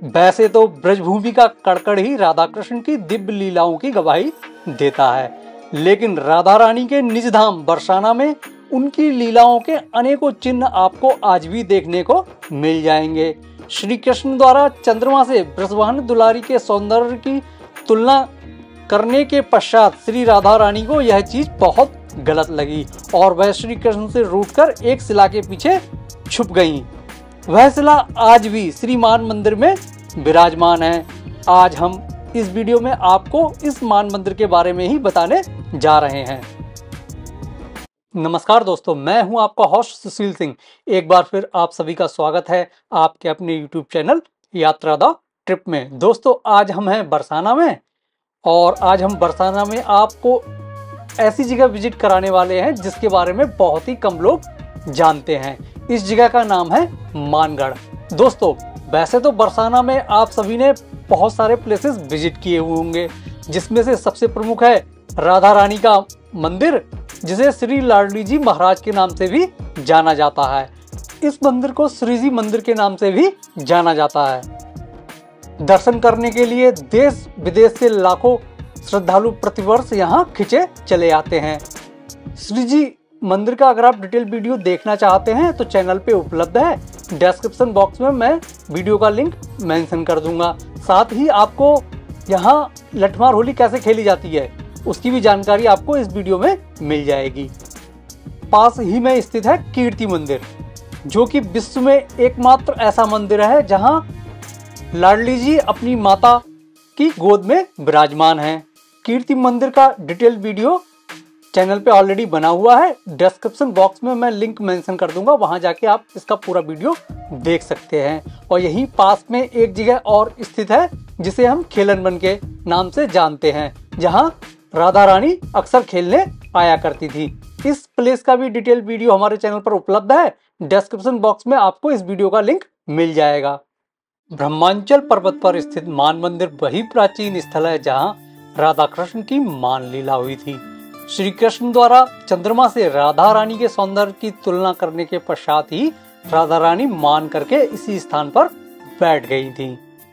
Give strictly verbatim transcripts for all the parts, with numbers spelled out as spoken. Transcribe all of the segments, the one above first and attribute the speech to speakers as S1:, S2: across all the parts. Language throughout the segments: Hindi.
S1: वैसे तो ब्रजभूमि का कड़कड़ ही राधा कृष्ण की दिव्य लीलाओं की गवाही देता है, लेकिन राधा रानी के निज धाम बरसाना में उनकी लीलाओं के अनेकों चिन्ह आपको आज भी देखने को मिल जाएंगे। श्री कृष्ण द्वारा चंद्रमा से ब्रजवाहन दुलारी के सौंदर्य की तुलना करने के पश्चात श्री राधा रानी को यह चीज बहुत गलत लगी और वह श्री कृष्ण से रूठकर एक शिला के पीछे छुप गईं। वह शिला आज भी श्री मान मंदिर में विराजमान है। आज हम इस वीडियो में आपको इस मान मंदिर के बारे में ही बताने जा रहे हैं। नमस्कार दोस्तों, मैं हूं आपका होस्ट सुशील सिंह। एक बार फिर आप सभी का स्वागत है आपके अपने YouTube channel Yatra the trip में। दोस्तों, आज हम हैं बरसाना में और आज हम बरसाना में आपको ऐसी जगह विजिट कराने वाले हैं जिसके बारे में बहुत ही कम लोग जानते हैं। इस जगह का नाम है मानगढ़। दोस्तों, वैसे तो बरसाना में आप सभी ने बहुत सारे प्लेसेस विजिट किए हुए होंगे, जिसमें से सबसे प्रमुख है राधा रानी का मंदिर, जिसे श्री लाडली जी महाराज के नाम से भी जाना जाता है। इस मंदिर को श्री जी मंदिर के नाम से भी जाना जाता है। दर्शन करने के लिए देश विदेश से लाखों श्रद्धालु प्रतिवर्ष यहाँ खिंचे चले आते हैं। श्री जी मंदिर का अगर आप डिटेल वीडियो देखना चाहते हैं तो चैनल पे उपलब्ध है। डिस्क्रिप्शन बॉक्स में मैं वीडियो का लिंक मेंशन कर दूंगा। साथ ही आपको यहाँ लठमार होली कैसे खेली जाती है उसकी भी जानकारी आपको इस वीडियो में मिल जाएगी। पास ही में स्थित है कीर्ति मंदिर, जो कि विश्व में एकमात्र ऐसा मंदिर है जहाँ लाडली जी अपनी माता की गोद में विराजमान हैं। कीर्ति मंदिर का डिटेल वीडियो चैनल पे ऑलरेडी बना हुआ है। डिस्क्रिप्शन बॉक्स में मैं लिंक मेंशन कर दूंगा, वहां जाके आप इसका पूरा वीडियो देख सकते हैं। और यहीं पास में एक जगह और स्थित है जिसे हम खेलन के नाम से जानते हैं, जहां राधा रानी अक्सर खेलने आया करती थी। इस प्लेस का भी डिटेल वीडियो हमारे चैनल पर उपलब्ध है। डिस्क्रिप्शन बॉक्स में आपको इस वीडियो का लिंक मिल जाएगा। ब्रह्मांचल पर्वत पर स्थित मान मंदिर वही प्राचीन स्थल है जहाँ राधा कृष्ण की मान लीला हुई थी। श्री कृष्ण द्वारा चंद्रमा से राधा रानी के सौंदर्य की तुलना करने के पश्चात ही राधा रानी मान करके इसी स्थान पर बैठ गई थी।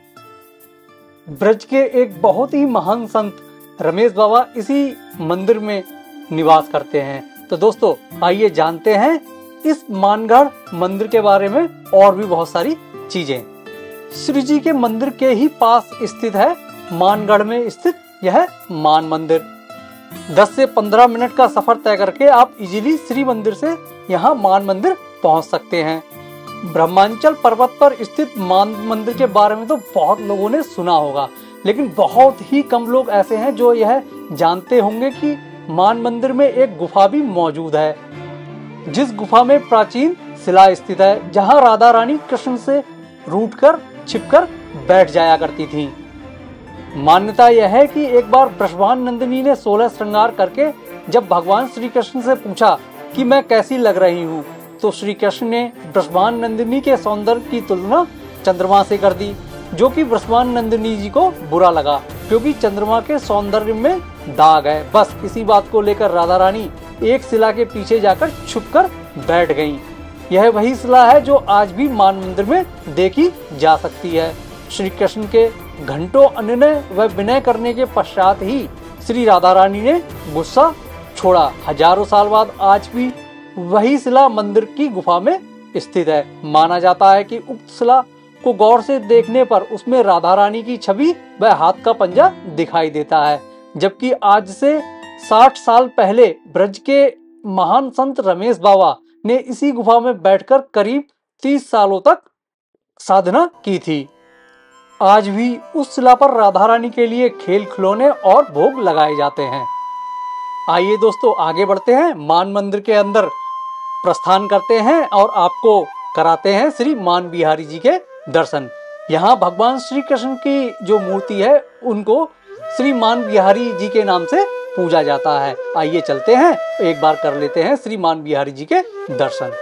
S1: ब्रज के एक बहुत ही महान संत रमेश बाबा इसी मंदिर में निवास करते हैं। तो दोस्तों, आइए जानते हैं इस मानगढ़ मंदिर के बारे में और भी बहुत सारी चीजें। श्री जी के मंदिर के ही पास स्थित है मानगढ़ में स्थित यह मान मंदिर। दस से पंद्रह मिनट का सफर तय करके आप इजीली श्री मंदिर से यहाँ मान मंदिर पहुँच सकते हैं। ब्रह्मांचल पर्वत पर स्थित मान मंदिर के बारे में तो बहुत लोगों ने सुना होगा, लेकिन बहुत ही कम लोग ऐसे हैं जो यह जानते होंगे कि मान मंदिर में एक गुफा भी मौजूद है, जिस गुफा में प्राचीन शिला स्थित है, जहाँ राधा रानी कृष्ण से रूठकर छिपकर बैठ जाया करती थी। मान्यता यह है कि एक बार ब्रजवान नंदिनी ने सोलह श्रृंगार करके जब भगवान श्री कृष्ण से पूछा कि मैं कैसी लग रही हूँ, तो श्री कृष्ण ने ब्रजवान नंदिनी के सौंदर्य की तुलना चंद्रमा से कर दी, जो कि ब्रजवान नंदिनी जी को बुरा लगा क्योंकि चंद्रमा के सौंदर्य में दाग है। बस इसी बात को लेकर राधा रानी एक शिला के पीछे जाकर छुपकर बैठ गईं। यह वही शिला है जो आज भी मान मंदिर में देखी जा सकती है। श्री कृष्ण के घंटों अनुनय व विनय करने के पश्चात ही श्री राधा रानी ने गुस्सा छोड़ा। हजारों साल बाद आज भी वही शिला मंदिर की गुफा में स्थित है। माना जाता है कि उक्त शिला को गौर से देखने पर उसमें राधा रानी की छवि व हाथ का पंजा दिखाई देता है, जबकि आज से साठ साल पहले ब्रज के महान संत रमेश बाबा ने इसी गुफा में बैठकर करीब तीस सालों तक साधना की थी। आज भी उस शिला पर राधा रानी के लिए खेल खिलौने और भोग लगाए जाते हैं। आइए दोस्तों, आगे बढ़ते हैं, मान मंदिर के अंदर प्रस्थान करते हैं और आपको कराते हैं श्री मान बिहारी जी के दर्शन। यहाँ भगवान श्री कृष्ण की जो मूर्ति है उनको श्री मान बिहारी जी के नाम से पूजा जाता है। आइए चलते हैं, एक बार कर लेते हैं श्री मान बिहारी जी के दर्शन।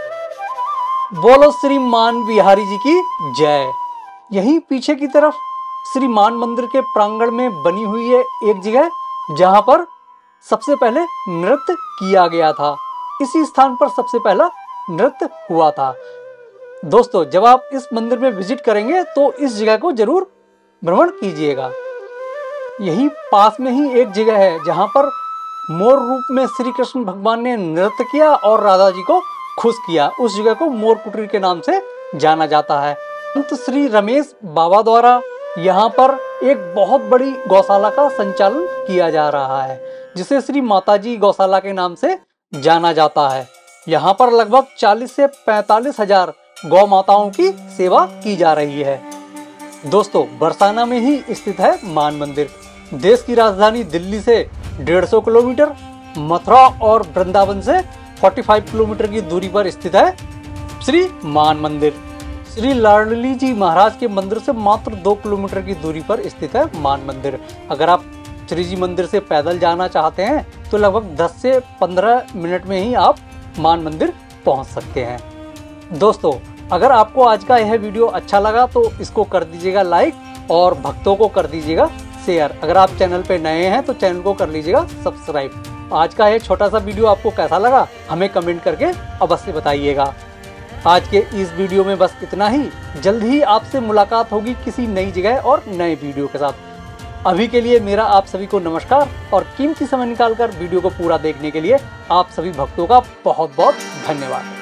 S1: बोलो श्री मान बिहारी जी की जय। यहीं पीछे की तरफ श्री मान मंदिर के प्रांगण में बनी हुई है एक जगह जहां पर सबसे पहले नृत्य किया गया था। इसी स्थान पर सबसे पहला नृत्य हुआ था। दोस्तों जब आप इस मंदिर में विजिट करेंगे तो इस जगह को जरूर भ्रमण कीजिएगा। यही पास में ही एक जगह है जहां पर मोर रूप में श्री कृष्ण भगवान ने नृत्य किया और राधा जी को खुश किया। उस जगह को मोर कुटीर के नाम से जाना जाता है। संत श्री रमेश बाबा द्वारा यहाँ पर एक बहुत बड़ी गौशाला का संचालन किया जा रहा है, जिसे श्री माताजी गौशाला के नाम से जाना जाता है। यहाँ पर लगभग चालीस से पैंतालीस हजार गौ माताओं की सेवा की जा रही है। दोस्तों बरसाना में ही स्थित है मान मंदिर। देश की राजधानी दिल्ली से डेढ़ सौ किलोमीटर, मथुरा और वृंदावन से पैंतालीस किलोमीटर की दूरी पर स्थित है श्री मान मंदिर। श्री लाडली जी महाराज के मंदिर से मात्र दो किलोमीटर की दूरी पर स्थित है मान मंदिर। अगर आप श्री जी मंदिर से पैदल जाना चाहते हैं तो लगभग दस से पंद्रह मिनट में ही आप मान मंदिर पहुंच सकते हैं। दोस्तों अगर आपको आज का यह वीडियो अच्छा लगा तो इसको कर दीजिएगा लाइक और भक्तों को कर दीजिएगा शेयर। अगर आप चैनल पे नए हैं तो चैनल को कर लीजिएगा सब्सक्राइब। आज का यह छोटा सा वीडियो आपको कैसा लगा हमें कमेंट करके अवश्य बताइएगा। आज के इस वीडियो में बस इतना ही। जल्द ही आपसे मुलाकात होगी किसी नई जगह और नए वीडियो के साथ। अभी के लिए मेरा आप सभी को नमस्कार और कीमती समय निकालकर वीडियो को पूरा देखने के लिए आप सभी भक्तों का बहुत बहुत धन्यवाद।